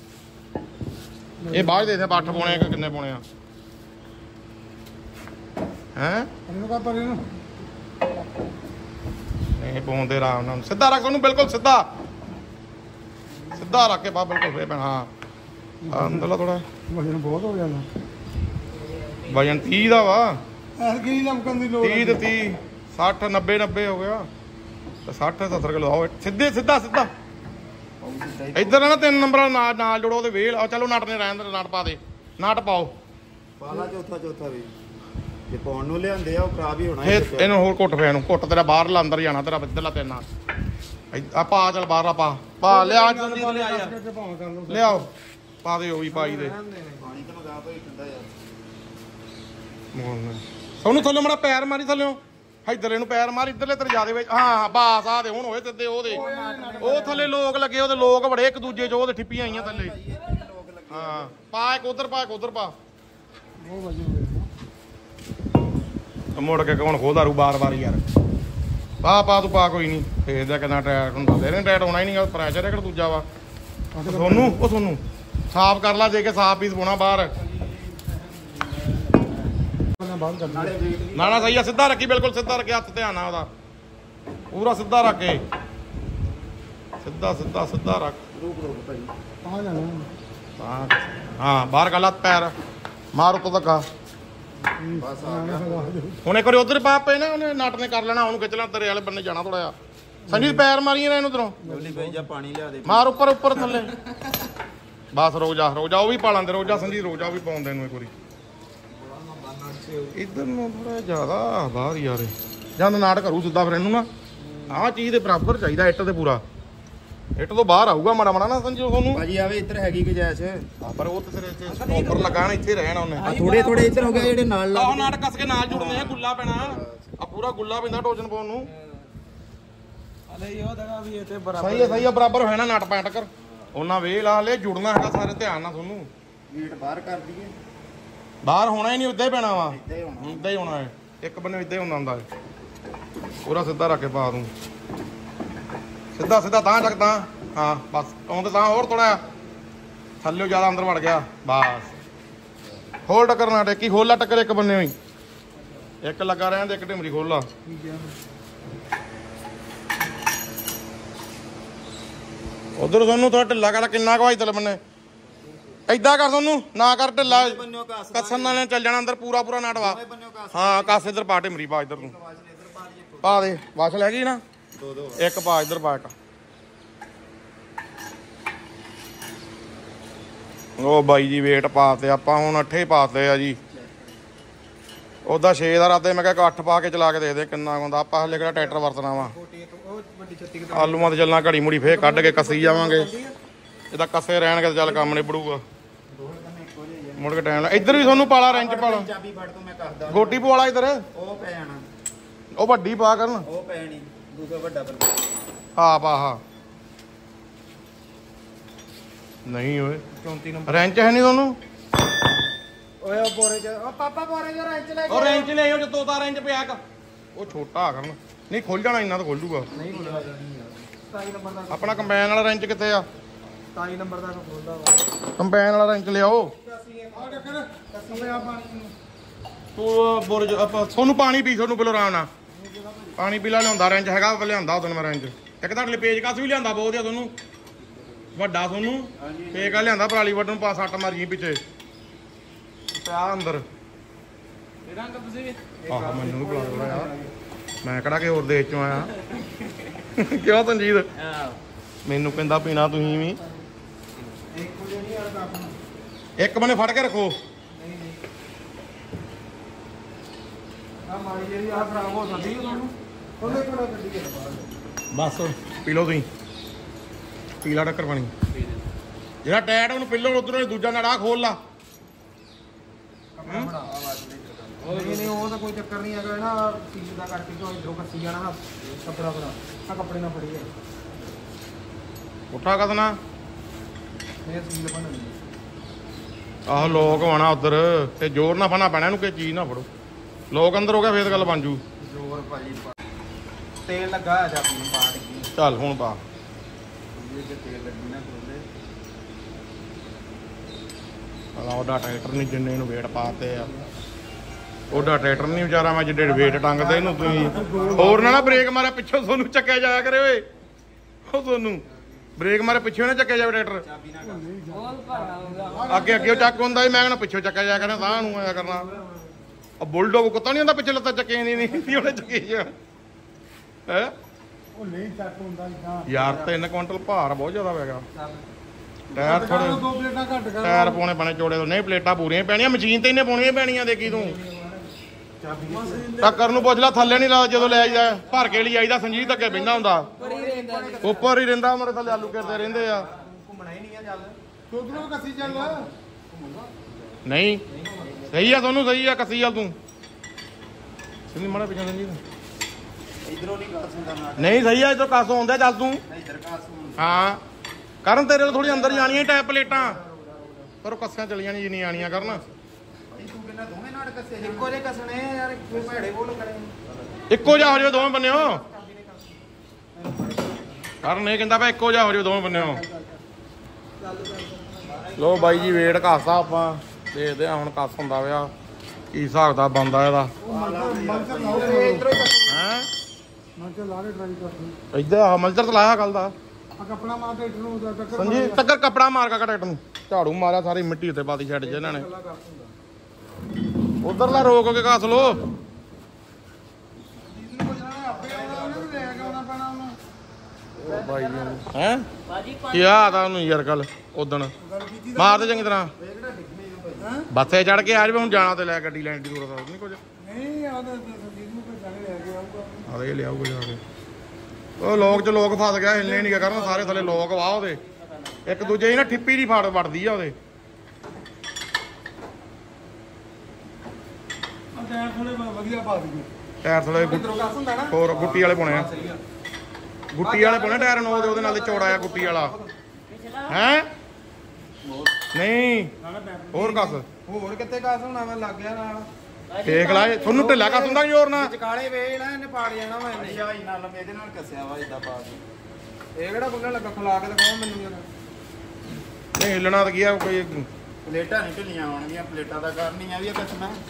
ਇਹ ਬਾਅਦ ਦੇ ਦੇ ਅੱਠ ਪਾਉਣੇ ਆ ਕਿ ਕਿੰਨੇ ਪਾਉਣੇ ਆ ਹੈ ਇਹਨੂੰ ਕਾ ਪਰ ਇਹਨੂੰ ਨਹੀਂ ਪਾਉਂਦੇ ਆਰਾਮ ਨਾਲ ਸਿੱਧਾ ਰੱਖ ਉਹਨੂੰ ਬਿਲਕੁਲ ਸਿੱਧਾ ਸਿੱਧਾ ਰੱਖ ਕੇ ਪਾ ਬਿਲਕੁਲ ਫੇਰ ਹਾਂ ਅੰਦਰਲਾ ਥੋੜਾ ਵਜਨ ਬਹੁਤ ਹੋ ਜਾਂਦਾ ਵਜਨ ਤੀਹ ਦਾ ਵਾ ਐਸ ਕੀ ਲਮਕਣ ਦੀ ਲੋੜ ਤੀਹ ਤੇ ਤੀਹ ਸੱਠ ਨੱਬੇ ਨੱਬੇ ਹੋ ਗਿਆ ਤੇ ਸੱਠ ਸੱਤਰ ਕਿਲੋ ਆਓ ਸਿੱਧੇ ਸਿੱਧਾ ਸਿੱਧਾ ਇੱਧਰ ਨਾ ਤਿੰਨ ਨੰਬਰ ਨਾਲ ਨਾਲ ਜੋੜੋ ਉਹਦੇ ਵੇਲ ਆ ਚਲੋ ਨਟ ਨੇ ਰਹਿਣ ਦੇ ਨਟ ਪਾ ਦੇ ਨਟ ਪਾਓ ਪਾਲਾ ਚੌਥਾ ਚੌਥਾ ਵੀ ਜੇ ਪਾਉਣ ਨੂੰ ਲਿਆਂਦੇ ਆ ਉਹ ਖਰਾਬ ਹੀ ਹੋਣਾ ਫੇਰ ਇਹਨੂੰ ਹੋਰ ਘੁੱਟ ਫੇਰ ਨੂੰ ਘੁੱਟ ਤੇਰਾ ਬਾਹਰ ਅੰਦਰ ਜਾਣਾ ਤੇਰਾ ਇੱਧਰਲਾ ਤਿੰਨ ਆ ਆ ਪਾ ਚੱਲ ਬਾਹਰ ਆ ਪਾ ਪਾ ਲਿਆ ਜਲਦੀ ਲਿਆ ਯਾਰ ਕੇ ਭਾਵੇਂ ਕਰ ਲਓ ਲਿਆਓ ਪਾ ਦੇ ਉਹ ਵੀ ਪਾਈ ਦੇ ਪਾਣੀ ਤਾਂ ਲਗਾ ਤੋਂ ਹੀ ਠੰਡਾ ਯਾਰ ਉਹਨੂੰ ਥੱਲੇ ਮੜਾ ਪੈਰ ਮਾਰੀ ਥੱਲਿਓ ਇੱਧਰ ਇਹਨੂੰ ਪੈਰ ਮਾਰ ਇੱਧਰਲੇ ਤੇਰੇ ਜਿਆਦੇ ਵਿੱਚ ਹਾਂ ਬਾਸ ਆ ਦੇ ਹੁਣ ਹੋਏ ਤੇ ਉਹਦੇ ਉਹ ਥੱਲੇ ਲੋਕ ਲੱਗੇ ਉਹਦੇ ਲੋਕ ਬੜੇ ਇੱਕ ਦੂਜੇ ਚ ਉਹਦੇ ਠਿੱਪੀਆਂ ਆਈਆਂ ਥੱਲੇ ਹਾਂ ਪਾ ਇੱਕ ਉਧਰ ਪਾ ਇੱਕ ਉਧਰ ਪਾ ਉਹ ਵਜੇ ਹੋਏ ਮੁੜ ਕੇ ਕੌਣ ਖੋਦਾ ਰੂ ਬਾਰ ਬਾਰ ਯਾਰ ਪਾ ਪਾ ਤੂੰ ਪਾ ਕੋਈ ਨਹੀਂ ਫੇਰ ਕਿੰਨਾ ਟਾਇਰ ਹੁੰਦਾ ਇਹਨੇ ਟਾਇਰ ਹੋਣਾ ਹੀ ਨਹੀਂ ਪ੍ਰੈਸ਼ਰ ਹੈ ਕਿ ਦੂਜਾ ਵਾ ਤੁਹਾਨੂੰ ਉਹ ਤੁਹਾਨੂੰ ਸਾਫ਼ ਕਰ ਲਾ ਦੇ ਕੇ ਸਾਫ਼ ਪੀਸ ਪਾਉਣਾ ਬਾਹਰ ਬਾਹਰ ਕਰ ਨਾਲੇ ਵੇਟ ਨਾ ਨਾ ਸਹੀ ਆ ਸਿੱਧਾ ਰੱਖੀ ਬਿਲਕੁਲ ਸਿੱਧਾ ਰੱਖੇ ਹੱਥ ਧਿਆਨ ਨਾਲ ਉਹਦਾ ਪੂਰਾ ਸਿੱਧਾ ਰੱਖ ਕੇ ਸਿੱਧਾ ਸਿੱਧਾ ਸਿੱਧਾ ਰੱਖ ਰੂਪ ਰੂਪ ਭਾਈ ਆ ਜਾਣਾ ਹਾਂ ਹਾਂ ਬਾਹਰ ਕਰ ਲਾ ਪੈਰ ਮਾਰ ਉੱਤੋਂ ਧੱਕਾ ਬਸ ਆ ਗਿਆ ਹੁਣ ਇੱਕ ਵਾਰੀ ਉਧਰ ਪਾ ਪਏ ਨਾ ਉਹਨੇ ਨਟ ਨੇ ਕਰ ਲੈਣਾ ਉਹਨੂੰ ਖਿੱਚ ਲੈਣਾ ਤੇਰੇ ਵਾਲੇ ਬੰਨੇ ਜਾਣਾ ਥੋੜਾ ਜਿਹਾ ਸੰਜੀਤ ਪੈਰ ਮਾਰੀਏ ਨਾ ਇਹਨੂੰ ਉਧਰੋਂ ਜਲਦੀ ਭਾਈ ਜਾ ਪਾਣੀ ਲਿਆ ਦੇ ਮਾਰ ਉੱਪਰ ਉੱਪਰ ਥੱਲੇ ਬਸ ਰੋ ਜਾ ਰੋ ਜਾ ਉਹ ਵੀ ਪਾ ਲਾਂਦੇ ਰੋ ਜਾ ਸੰਜੀਤ ਰੋ ਜਾ ਉਹ ਵੀ ਪਾਉਂਦੇ ਨੂੰ ਇੱਕ ਵਾਰੀ ਇਧਰ ਨੂੰ ਥੋੜਾ ਜ਼ਿਆਦਾ ਬਾਹਰ ਯਾਰ ਜਦ ਨਾਟ ਕਰੂ ਸਿੱਧਾ ਫਿਰ ਇਹਨੂੰ ਨਾ ਆਹ ਚੀਜ਼ ਦੇ ਬਰਾਬਰ ਚਾਹੀਦਾ ਇੱਟ ਤੇ ਪੂਰਾ ਇੱਟ ਤੋਂ ਬਾਹਰ ਆਊਗਾ ਮਾੜਾ ਮਾੜਾ ਨਾ ਸੰਜੀਤ ਤੁਹਾਨੂੰ ਭਾਜੀ ਆਵੇ ਇੱਧਰ ਹੈਗੀ ਗੁਜਾਇਸ਼ ਆ ਪਰ ਉਹ ਤੇ ਤੇਰੇ ਤੇ ਸਟਾਪਰ ਲਗਾਣਾ ਇੱਥੇ ਰਹਿਣਾ ਉਹਨੇ ਆ ਥੋੜੇ ਥੋੜੇ ਇੱਧਰ ਹੋ ਗਏ ਜਿਹੜੇ ਨਾਲ ਆਹ ਨਾਟ ਕੱਸ ਕੇ ਨਾਲ ਜੁੜਨੇ ਆ ਗੁੱਲਾ ਪੈਣਾ ਆ ਪੂਰਾ ਗੁੱਲਾ ਪੈਂਦਾ ਟੋਜਨ ਪਾਉਣ ਨੂੰ ਹਲੇ ਉਹ ਦਗਾ ਵੀ ਇਹ ਤੇ ਸਹੀ ਹੈ ਸਹੀ ਹੈ ਬਰਾਬਰ ਹੋਇਆ ਨਾ ਨਟ ਪੈਂਟ ਕਰ ਉਹਨਾਂ ਵੇਲ ਆ ਹਲੇ ਜੁੜਨਾ ਹੈਗਾ ਸਾਰੇ ਧਿਆਨ ਨਾਲ ਤੁਹਾਨੂੰ ਗੇਟ ਬਾਹਰ ਕਰ ਦਈਏ ਬਾਹਰ ਹੋਣਾ ਹੀ ਨਹੀਂ ਉੱਦਾਂ ਹੀ ਪੈਣਾ ਵਾ ਇੱਦਾਂ ਹੀ ਹੋਣਾ ਇੱਦਾਂ ਹੀ ਹੋਣਾ ਹੈ ਇੱਕ ਬੰਨੇ ਇੱਦਾਂ ਹੀ ਹੁੰਦਾ ਹੁੰਦਾ ਹੈ ਪੂਰਾ ਸਿੱਧਾ ਰੱਖ ਕੇ ਪਾ ਦੂੰ ਸਿੱਧਾ ਸਿੱਧਾ ਤਾਂ ਚੱਕ ਤਾਂ ਹਾਂ ਬਸ ਆਉਂਦੇ ਤਾਂ ਹੋਰ ਥੋੜਾ ਥੱਲੇ ਜ਼ਿਆਦਾ ਅੰਦਰ ਵੜ ਗਿਆ ਬਸ ਹੋਰ ਟੱਕਰ ਨਾ ਟੇਕੀ ਖੋਲਾ ਟੱਕਰ ਇੱਕ ਬੰਨੇ ਹੋਈ ਇੱਕ ਲੱਗਾ ਰਹਿਣ ਦੇ ਇੱਕ ਢਿਮਰੀ ਖੋਲਾ ਉਧਰ ਤੁਹਾਨੂੰ ਥੋੜਾ ਢਿੱਲਾ ਕਰ ਕਿੰਨਾ ਕੁ ਤਲ ਬੰਨੇ ਏਦਾਂ ਕਰ ਤੁਹਾਨੂੰ ਨਾ ਕਰ ਢਿੱਲਾ ਕੱਸਣ ਨਾਲ ਚੱਲ ਜਾਣਾ ਅੰਦਰ ਪੂਰਾ ਪੂਰਾ ਨਾਟ ਵਾ ਹਾਂ ਕੱਸ ਇੱਧਰ ਪਾ ਢਿਮਰੀ ਪਾ ਇੱਧਰ ਤੂੰ ਪਾ ਦੇ ਵਾਸ਼ ਲੈ ਗਈ ਨਾ ਦੋ ਦੋ ਇੱਕ ਪਾ ਇੱਧਰ ਪਾ ਇੱਕ ਉਹ ਬਾਈ ਜੀ ਵੇਟ ਪਾਤੇ ਆਪਾਂ ਹੁਣ ਅੱਠੇ ਪਾਤੇ ਆ ਜੀ ਉਹਦਾ ਛੇ ਦਾ ਰਾਤੇ ਮੈਂ ਕਿਹਾ ਅੱਠ ਪਾ ਕੇ ਚਲਾ ਕੇ ਦੇਖਦੇ ਕਿੰਨਾ ਹੁੰਦਾ ਆਪਾਂ ਹਲੇ ਕਿਹੜਾ ਟਰੈਕਟਰ ਵਰਤਣਾ ਵਾ ਆਲੂਆਂ ਤੇ ਚੱਲਣਾ ਘੜੀ ਮੁੜੀ ਫੇਰ ਕੱਢ ਕੇ ਕੱਸੀ ਜਾਵਾਂਗੇ ਇਹਦਾ ਕੱਸੇ ਰਹਿਣਗੇ ਤਾਂ ਚੱਲ ਕੰਮ ਨਿਬੜੂਗਾ ਮੁੜ ਕੇ ਟਾਈਮ ਇੱਧਰ ਵੀ ਤੁਹਾਨੂੰ ਪਾਲਾ ਰੈਂਚ ਪਾਲਾ ਚਾਬੀ ਫੜ ਤੋਂ ਮੈਂ ਕਰਦਾ ਗੋਟੀ ਪਵਾਲਾ ਇੱਧਰ ਉਹ ਪੈ ਜਾਣਾ ਉਹ ਵੱਡੀ ਪਾ ਕਰਨ ਉਹ ਪੈ ਨਹੀਂ ਦੂਸਰਾ ਵੱਡਾ ਬੰਦਾ ਹਾਂ ਪਾ ਹਾਂ ਨਹੀਂ ਓਏ ਚੌਂਤੀ ਨੰਬਰ ਰੈਂਚ ਹੈ ਨਹੀਂ ਤੁਹਾਨੂੰ ਓਏ ਉਹ ਬੋਰੇ ਚ ਉਹ ਪਾਪਾ ਬੋਰੇ ਚ ਰੈਂਚ ਲੈ ਉਹ ਰੈਂਚ ਲੈ ਆਓ ਜੇ ਤੋਤਾ ਰੈਂਚ ਪਿਆ ਕ ਉਹ ਛੋਟਾ ਆ ਕਰਨ ਨਹੀਂ ਖੁੱਲ ਜਾਣਾ ਇੰਨਾ ਤਾਂ ਖੁੱਲ ਜੂਗਾ ਨਹੀਂ ਖੁੱਲਦਾ ਸਤਾਈ ਨੰਬਰ ਦਾ ਆਪਣਾ ਕੰਬਾਈਨ ਵਾਲਾ ਰੈਂਚ ਕਿੱਥੇ ਆ ਸਤਾਈ ਨੰਬਰ ਦਾ ਖੁੱਲਦਾ ਵਾ ਕੰਬਾਈਨ ਵਾਲਾ ਰੈਂਚ ਲਿਆਓ ਆ ਟੱਕਰ ਕੱਸੇ ਆ ਪਾਣੀ ਤੂੰ ਬੁਰਜ ਆਪਾਂ ਤੁਹਾਨੂੰ ਪਾਣੀ ਪੀ ਤੁਹਾਨੂੰ ਬਿਲੋ ਆਰਾਮ ਨਾਲ ਪਾਣੀ ਪੀਲਾ ਲਿਆਉਂਦਾ ਰੈਂਚ ਹੈਗਾ ਲਿਆਂਦਾ ਉਦੋਂ ਮੈਂ ਰੈਂਚ ਇੱਕ ਤੁਹਾਡੇ ਲਈ ਪੇਜ ਕਾਸ ਵੀ ਲਿਆਂਦਾ ਬਹੁਤ ਆ ਤੁਹਾਨੂੰ ਵੱਡਾ ਤੁਹਾਨੂੰ ਫੇਕ ਆ ਲਿਆਂਦਾ ਪਰਾਲੀ ਵੱਢਣ ਪਾ ਸੱਟ ਮਾਰੀ ਪਿੱਛੇ ਪਿਆ ਅੰਦਰ ਰੰਗ ਤੁਸੀਂ ਆਹ ਮੈਨੂੰ ਵੀ ਬੁਲਾ ਲਿਆ ਯਾਰ ਮੈਂ ਕਿਹੜਾ ਕਿ ਹੋਰ ਦੇਸ਼ ਚੋਂ ਆਇਆ ਕਿਉਂ ਤਨਜੀਤ ਮੈਨੂੰ ਕਹਿੰਦਾ ਪੀਣਾ ਤੁਸੀਂ ਵੀ ਇੱਕ ਬੰਨੇ ਫੜ ਕੇ ਰੱਖੋ ਆ ਮਾੜੀ ਜਿਹੜੀ ਆ ਖਰਾਬ ਹੋ ਸਕਦੀ ਹੈ ਤੁਹਾਨੂੰ ਉਹਨੇ ਕੋਲ ਗੱਡੀ ਕੇ ਬਸ ਪੀ ਲਓ ਤੁਸੀਂ ਪੀਲਾ ਟੱਕਰ ਪਾਣੀ ਜਿਹੜਾ ਟੈਟ ਉਹਨੂੰ ਪਿੱਲੋ ਉਧਰੋਂ ਦੂਜਾ ਨੜਾ ਖੋਲ ਲਾ ਨਹੀਂ ਨਹੀਂ ਉਹ ਤਾਂ ਕੋਈ ਚੱਕਰ ਨਹੀਂ ਹੈਗਾ ਨਾ ਚੀਜ਼ ਦਾ ਕਰਕੇ ਜੋ ਇਧਰੋਂ ਕੱਸੀ ਜਾਣਾ ਕੱਪੜਾ ਬਣਾ ਆ ਕੱਪੜੇ ਨਾਲ ਫੜੀ ਹੈ ਉੱਠਾ ਕਦਨਾ ਫੇਰ ਸੀਲ ਬਣਨੀ ਆਹ ਲੋਕ ਆਣਾ ਉਧਰ ਤੇ ਜ਼ੋਰ ਨਾ ਫਣਾ ਪੈਣਾ ਇਹਨੂੰ ਕੋਈ ਚੀਜ਼ ਨਾ ਫੜੋ ਲੋਕ ਅੰਦਰ ਹੋ ਗਿਆ ਫੇਰ ਗੱਲ ਬਣ ਜੂ ਜ਼ੋਰ ਭਾਜੀ ਤੇਲ ਲੱਗਾ ਆ ਜਾ ਆਪਣੀ ਪਾਟ ਗਈ ਚੱਲ ਹੁਣ ਪਾ ਇਹ ਤੇ ਤੇਲ ਲੱਗੀ ਨਾ ਖੋਲੇ ਆਹ ਉਹਦਾ ਟਰੈਕਟਰ ਨਹੀਂ ਜਿੰਨੇ ਇਹਨੂੰ ਵੇਟ ਪਾਤੇ ਆ ਉਹਦਾ ਟਰੈਕਟਰ ਨਹੀਂ ਵਿਚਾਰਾ ਮੈਂ ਜਿੱਡੇ ਵੇਟ ਟੰਗਦੇ ਇਹਨੂੰ ਤੁਸੀਂ ਹੋਰ ਨਾ ਨਾ ਬ੍ਰੇਕ ਮਾਰਿਆ ਪਿੱਛੋਂ ਤੁਹਾਨੂੰ ਚੱਕਿਆ ਜਾਇਆ ਕਰੇ ਓਏ ਉਹ ਤੁਹਾਨੂੰ ਬ੍ਰੇਕ ਮਾਰੇ ਪਿੱਛੋਂ ਨਾ ਚੱਕਿਆ ਜਾਵੇ ਟਰੈਕਟਰ ਚਾਬੀ ਨਾ ਕਰ ਬਹੁਤ ਭਾਰਾ ਹੋਗਾ ਅੱਗੇ ਅੱਗੇ ਉਹ ਚੱਕ ਹੁੰਦਾ ਸੀ ਮੈਂ ਕਹਿੰਦਾ ਪਿੱਛੋਂ ਚੱਕਿਆ ਜਾਇਆ ਕਰਨਾ ਤਾਂ ਨੂੰ ਆਇਆ ਕਰਨਾ ਆ ਬੁਲਡੋਗ ਕੁੱਤਾ ਨਹੀਂ ਹੁੰਦਾ ਪਿੱਛੇ ਲੱਤਾਂ ਚੱਕੇ ਨਹੀਂ ਨਹੀਂ ਉਹਨੇ ਚੱਕੀ ਜਾ ਹੈ ਉਹ ਨਹੀਂ ਚੱਕ ਹੁੰਦਾ ਇਦਾਂ ਯਾਰ ਤਿੰਨ ਕੁਇੰਟਲ ਭਾਰ ਬਹੁਤ ਜ਼ਿਆਦਾ ਪੈ ਗਿਆ ਟਾਇਰ ਥੋੜੇ ਦੋ ਪਲੇਟਾਂ ਘੱਟ ਕਰ ਟਾਇਰ ਪਾਉਣੇ ਪੈਣੇ ਚੋੜੇ ਤੋਂ ਨਹੀਂ ਪਲੇਟਾਂ ਪੂਰੀਆਂ ਪੈਣੀਆਂ ਮਸ਼ੀਨ ਤੇ ਇਹਨੇ ਪਾਉਣੀਆਂ ਪੈਣੀਆਂ ਦੇਖੀ ਤੂੰ ਟੱਕਰ ਨੂੰ ਪੁੱਛ ਲੈ ਥੱਲੇ ਨਹੀਂ ਲਾ ਜਦੋਂ ਲੈ ਆਈਦਾ ਭਰ ਕੇ ਲਈ ਆਈਦਾ ਸੰਜੀਤ ਅੱਗੇ ਬਹਿੰਦਾ ਹੁੰਦਾ ਬੜੀ ਰਹਿੰਦਾ ਉੱਪਰ ਹੀ ਰਹਿੰਦਾ ਮੇਰੇ ਥੱਲੇ ਆਲੂ ਘਿਰਦੇ ਰਹਿੰਦੇ ਆ ਘੁੰਮਣਾ ਹੀ ਨਹੀਂ ਆ ਚੱਲ ਉਧਰੋਂ ਕੱਸੀ ਚੱਲ ਨਹੀਂ ਸਹੀ ਆ ਤੁਹਾਨੂੰ ਸਹੀ ਆ ਕੱਸੀ ਆ ਤੂੰ ਸੁਣੀ ਮਾੜਾ ਪਿੱਛੇ ਸੰਜੀਤ ਇਧਰੋਂ ਨਹੀਂ ਕਾਸ ਹੁੰਦਾ ਨਾ ਨਹੀਂ ਸਹੀ ਆ ਇਧਰ ਕਾਸੋਂ ਆਉਂਦਾ ਚੱਲ ਤੂੰ ਇਧਰ ਕਾਸ ਹੁੰਦਾ ਹਾਂ ਕਰਨ ਤੇਰੇ ਤੋਂ ਥੋੜੀ ਅੰਦਰ ਜਾਣੀਆਂ ਟੈਪ ਪਲੇਟਾਂ ਪਰ ਉਹ ਕੱਸਿਆਂ ਚਲੀ ਜਾਣੀ ਜਿੰਨੀ ਆਣੀਆਂ ਕਰਨ ਤੂੰ ਕਿੰਨਾ ਦੋਵੇਂ ਨਾਟ ਕੱਸੇ ਇੱਕੋ ਜਿਹੇ ਕੱਸਣੇ ਆ ਯਾਰ ਕੋਈ ਭੇੜੇ ਬੋਲ ਕਰੇ ਇੱਕੋ ਜਿਹਾ ਹੋ ਜਾਵੇ ਦੋਵੇਂ ਬੰਨਿਓ ਕਰਨ ਇਹ ਕਹਿੰਦਾ ਭਾਈ ਇੱਕੋ ਜਿਹਾ ਹੋ ਜਾਵੇ ਦੋਵੇਂ ਬੰਨਿਓ ਲੋ ਬਾਈ ਜੀ ਵੇਟ ਕਾਸਾ ਆਪਾਂ ਦੇਖਦੇ ਆ ਹੁਣ ਕੱਸ ਹੁੰਦਾ ਵਿਆ ਕੀ ਹਿਸਾਬ ਦਾ ਬੰਦਾ ਇਹਦਾ ਮਲਚਰ ਲਾਓ ਇਧਰੋਂ ਹੀ ਹੈ ਮਲਚਰ ਲਾ ਕੇ ਟਰਾਈ ਕਰ ਇੱਧਰ ਆ ਮਲਜਰ ਤੇ ਲਾਇਆ ਕੱਲ ਦਾ ਆ ਕੱਪੜਾ ਮਾਰ ਤੇ ਨੂੰ ਟੱਕਰ ਸੰਜੀ ਟੱਕਰ ਕੱਪੜਾ ਮਾਰ ਕਾ ਟਰੈਕਟਰ ਨੂੰ ਝਾੜੂ ਮਾਰਿਆ ਸਾਰੀ ਮਿੱਟੀ ਉੱਤੇ ਪਾਤੀ ਛੱਡ ਜੇ ਇਹਨਾਂ ਨੇ ਉਧਰਲਾ ਰੋਕ ਕੇ ਕੱਸ ਲੋ ਉਹ ਬਾਈ ਜੀ ਹੈ ਬਾਜੀ ਕੀ ਆ ਤਾਂ ਉਹਨੂੰ ਯਾਰ ਕੱਲ ਉਦਣ ਮਾਰ ਦੇ ਚੰਗੀ ਤਰ੍ਹਾਂ ਬੱਸੇ ਚੜ ਕੇ ਆ ਜਾਵੇ ਹੁਣ ਜਾਣਾ ਤੇ ਲੈ ਗੱਡੀ ਲੈਣ ਦੀ ਜ਼ਰੂਰਤ ਨਹੀਂ ਕੁਝ ਨਹੀਂ ਆ ਤਾਂ ਸੰਜੀਤ ਨੂੰ ਕੋਈ ਜਾਣੇ ਲੈ ਕੇ ਆਊਗਾ ਆ ਇਹ ਲਿਆਊਗਾ ਜਾ ਕੇ ਉਹ ਲੋਕ ਚ ਲੋਕ ਫਸ ਗਿਆ ਹਿੱਲਣੇ ਨਹੀਂ ਕਰਨ ਸਾਰੇ ਥੱਲੇ ਲੋਕ ਵਾਹ ਉਹਦੇ ਇੱਕ ਦੂਜੇ ਦੀ ਨਾ ਠਿੱਪੀ ਦੀ ਫੜ ਵੜਦੀ ਆ ਉਹਦੇ ਆ ਟਾਇਰ ਥੋੜੇ ਵਧੀਆ ਪਾ ਦਈਏ ਟਾਇਰ ਥੋੜੇ ਇਧਰੋਂ ਕਾਸ ਹੁੰਦਾ ਨਾ ਹੋਰ ਗੁੱਟੀ ਵਾਲੇ ਪਾਉਣੇ ਆ ਗੁੱਟੀ ਵਾਲੇ ਪਾਉਣੇ ਟਾਇਰ ਨੋ ਦੇ ਉਹਦੇ ਨਾਲ ਚੌੜਾ ਆ ਗੁੱਟੀ ਵਾਲਾ ਹੈ ਨਹੀਂ ਹੋਰ ਕੱਸ ਹੋਰ ਕਿੱਥੇ ਕਾਸ ਹੋਣਾ ਮੈਂ ਲੱਗ ਗਿਆ ਨਾਲ ਦੇਖ ਲੈ ਤੁਹਾਨੂੰ ਢਿੱਲਾ ਕੱਸ ਹੁੰਦਾ ਜ਼ੋਰ ਨਾਲ ਵਿਚਕਾਲੇ ਵੇਖ ਲੈ ਇਹਨੇ ਪਾੜ ਜਾਣਾ ਵਾ ਇਹਨੇ ਯਾਰ ਨਾਲ ਇਹਦੇ ਨਾਲ ਕੱਸਿਆ ਵਾ ਇਦਾਂ ਪਾ ਕੇ ਇਹ ਕਿਹੜਾ ਖੁੱਲਣ ਲੱਗਾ, ਖਲਾ ਕੇ ਦਿਖਾਓ ਮੈਨੂੰ ਯਾਰ। ਨਹੀਂ ਹਿੱਲਣਾ ਤਾਂ ਕੀ ਆ ਕੋਈ ਪਲੇਟਾਂ ਨਹੀਂ ਢਿੱਲੀਆਂ ਹੋਣਗੀਆਂ, ਪਲੇਟਾਂ ਦਾ ਕਾਰਨ ਹੀ ਆ ਵੀ ਇਹ ਕਿਸਮ ਹੈ।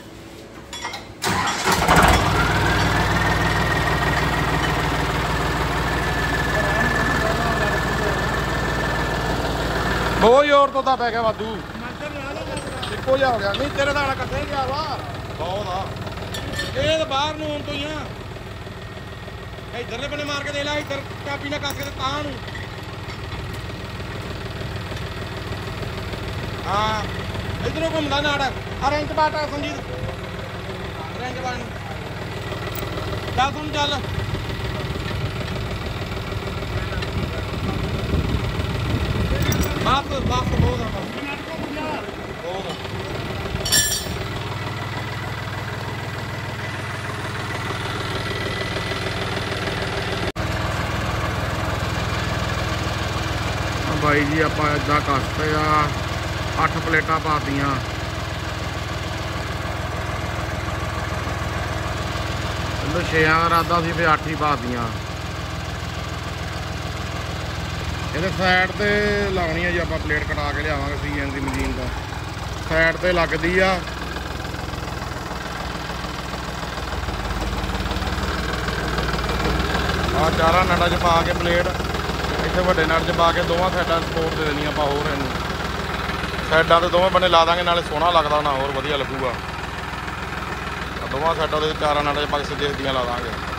ਬਹੁਤ ਜ਼ੋਰ ਤੋਂ ਤਾਂ ਪੈ ਗਿਆ ਵਾਧੂ ਇੱਕੋ ਜਿਹਾ ਹੋ ਗਿਆ। ਨਹੀਂ ਤੇਰੇ ਦਾ ਇਕੱਠੇ ਗਿਆ ਵਾ ਬਹੁਤ ਆ। ਇਹ ਤਾਂ ਬਾਹਰ ਨੂੰ ਆਉਣ ਤੋਂ ਹੀ ਆ। ਇੱਧਰਲੇ ਬੰਨੇ ਮਾਰ ਕੇ ਦੇ ਲੈ, ਇੱਧਰ ਕਾਪੀ ਨਾਲ ਕੱਸ ਕੇ ਤੇ ਤਾਂ ਨੂੰ। ਹਾਂ ਇੱਧਰੋਂ ਘੁੰਮਦਾ ਨਾੜ ਆ ਰੈਂਚ ਬਾਟਾ ਸੰਜੀਤ ਰੈਂਚ ਬਾਣ ਚੱਲ ਸੁਣ ਚੱਲ। ਬਸ ਬਸ ਬਹੁਤ ਆ ਬਹੁਤ ਆ। ਬਾਈ ਜੀ ਆਪਾਂ ਏਦਾਂ ਕੱਸਤੇ ਆ, ਅੱਠ ਪਲੇਟਾਂ ਪਾਤੀਆਂ। ਇਹਨੂੰ ਛੇਆਂ ਦਾ ਇਰਾਦਾ ਸੀ ਫਿਰ ਅੱਠ ਹੀ ਪਾਤੀਆਂ। ਇਹਦੇ ਸਾਈਡ ਤੇ ਲਾਉਣੀ ਆ ਜੀ ਆਪਾਂ, ਪਲੇਟ ਕਟਾ ਕੇ ਲਿਆਵਾਂਗੇ ਸੀ ਐਨ ਦੀ ਮਸ਼ੀਨ ਤੋਂ। ਸਾਈਡ ਤੇ ਲੱਗਦੀ ਆ। ਆ ਚਾਰਾਂ ਨਟਾਂ 'ਚ ਪਾ ਕੇ ਪਲੇਟ ਇੱਥੇ ਵੱਡੇ ਨਟ 'ਚ ਪਾ ਕੇ ਦੋਵਾਂ ਸਾਈਡਾਂ ਸਪੋਰਟ ਦੇ ਦੇਣੀ ਆਪਾਂ। ਹੋਰ ਇਹਨੂੰ ਸਾਈਡਾਂ ਤੇ ਦੋਵੇਂ ਬੰਨੇ ਲਾ ਦਾਂਗੇ, ਨਾਲੇ ਸੋਹਣਾ ਲੱਗਦਾ ਨਾ ਹੋਰ ਵਧੀਆ ਲੱਗੂਗਾ। ਦੋਵਾਂ ਸਾਈਡਾਂ ਦੇ ਚਾਰਾਂ ਨਟਾਂ 'ਚ ਪਾ ਕੇ ਸਿੱਧੀਆਂ ਸਿੱਧੀਆਂ ਲਾ ਦਾਂਗੇ।